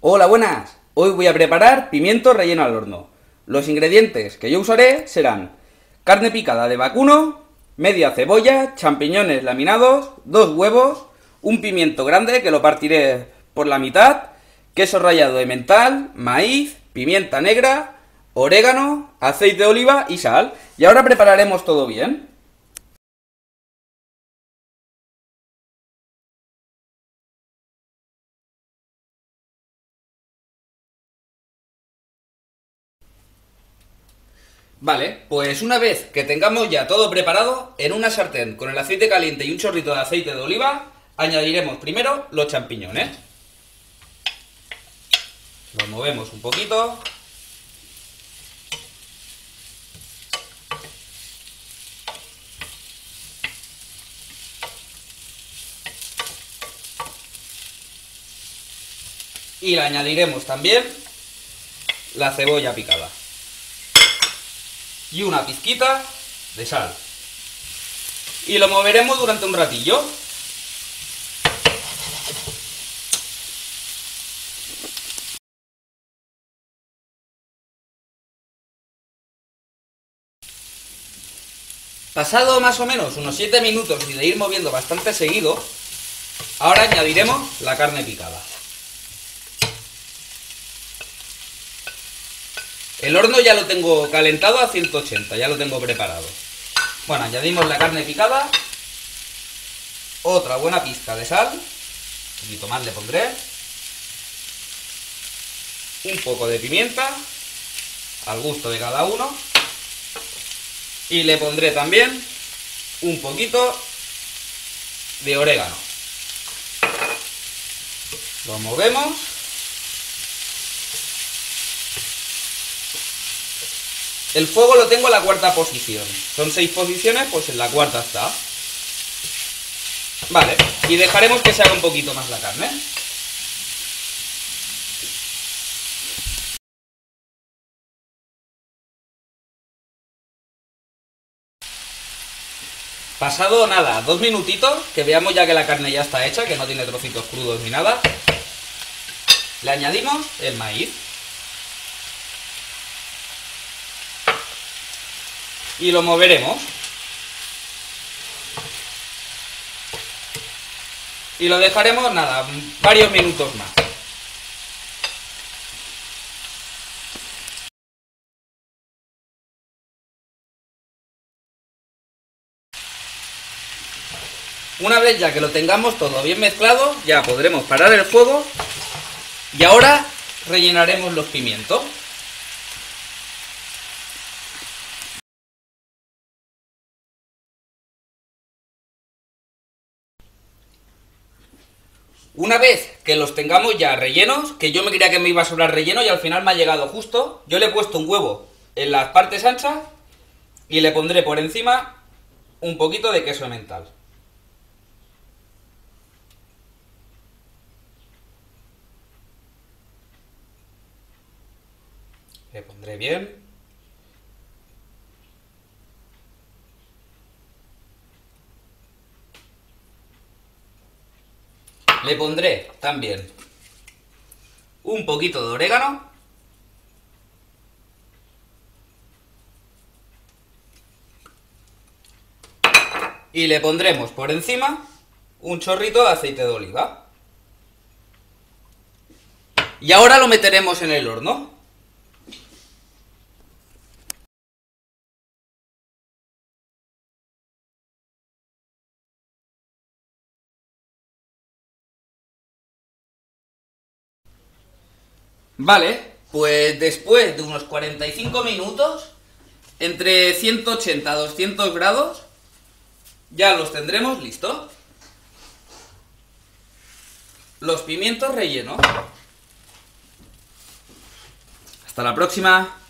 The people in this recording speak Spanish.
Hola, buenas. Hoy voy a preparar pimiento relleno al horno. Los ingredientes que yo usaré serán carne picada de vacuno, media cebolla, champiñones laminados, 2 huevos, un pimiento grande que lo partiré por la mitad, queso rallado de mental, maíz, pimienta negra, orégano, aceite de oliva y sal. Y ahora prepararemos todo bien. Vale, pues una vez que tengamos ya todo preparado, en una sartén con el aceite caliente y un chorrito de aceite de oliva, añadiremos primero los champiñones. Los movemos un poquito. Y le añadiremos también la cebolla picada. Y una pizquita de sal. Y lo moveremos durante un ratillo. Pasado más o menos unos 7 minutos y de ir moviendo bastante seguido, ahora añadiremos la carne picada. El horno ya lo tengo calentado a 180, ya lo tengo preparado. Bueno, añadimos la carne picada, otra buena pizca de sal, un poquito más le pondré, un poco de pimienta, al gusto de cada uno, y le pondré también un poquito de orégano. Lo movemos. El fuego lo tengo en la cuarta posición. Son 6 posiciones, pues en la cuarta está. Vale, y dejaremos que se haga un poquito más la carne. Pasado nada, 2 minutitos, que veamos ya que la carne ya está hecha, que no tiene trocitos crudos ni nada. Le añadimos el maíz. Y lo moveremos. Y lo dejaremos, nada, varios minutos más. Una vez ya que lo tengamos todo bien mezclado, ya podremos parar el fuego. Y ahora rellenaremos los pimientos. Una vez que los tengamos ya rellenos, que yo me creía que me iba a sobrar relleno y al final me ha llegado justo, yo le he puesto un huevo en las partes anchas y le pondré por encima un poquito de queso mental. Le pondré bien. Le pondré también un poquito de orégano. Y le pondremos por encima un chorrito de aceite de oliva. Y ahora lo meteremos en el horno. Vale, pues después de unos 45 minutos, entre 180 a 200 grados, ya los tendremos listos. Los pimientos rellenos. Hasta la próxima.